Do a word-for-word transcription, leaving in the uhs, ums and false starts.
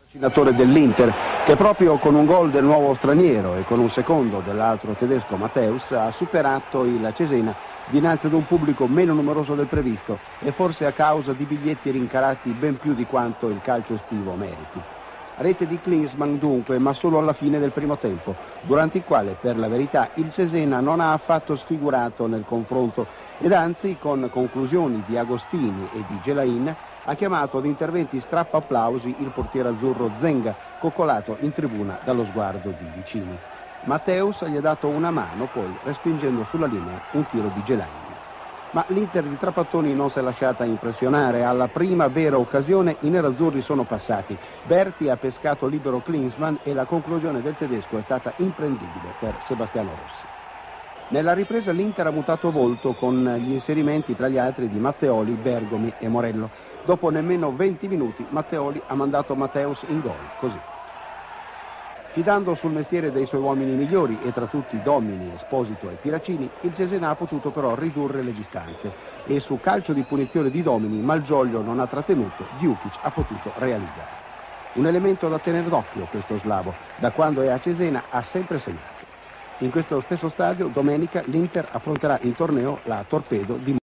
Allenatore dell'Inter, che proprio con un gol del nuovo straniero e con un secondo dell'altro tedesco Matthäus ha superato il Cesena dinanzi ad un pubblico meno numeroso del previsto e forse a causa di biglietti rincarati ben più di quanto il calcio estivo meriti. Rete di Klinsmann dunque, ma solo alla fine del primo tempo, durante il quale per la verità il Cesena non ha affatto sfigurato nel confronto ed anzi con conclusioni di Agostini e di Gelain ha chiamato ad interventi strappo applausi il portiere azzurro Zenga, coccolato in tribuna dallo sguardo di vicini. Matthäus gli ha dato una mano poi respingendo sulla linea un tiro di Gelain. Ma l'Inter di Trapattoni non si è lasciata impressionare. Alla prima vera occasione i nerazzurri sono passati. Berti ha pescato libero Klinsmann e la conclusione del tedesco è stata imprendibile per Sebastiano Rossi. Nella ripresa l'Inter ha mutato volto con gli inserimenti tra gli altri di Matteoli, Bergomi e Morello. Dopo nemmeno venti minuti Matteoli ha mandato Matthäus in gol, così. Fidando sul mestiere dei suoi uomini migliori e tra tutti Domini, Esposito e Piracini, il Cesena ha potuto però ridurre le distanze e su calcio di punizione di Domini Malgioglio non ha trattenuto, Djukic ha potuto realizzare. Un elemento da tenere d'occhio questo slavo, da quando è a Cesena ha sempre segnato. In questo stesso stadio domenica l'Inter affronterà in torneo la Torpedo di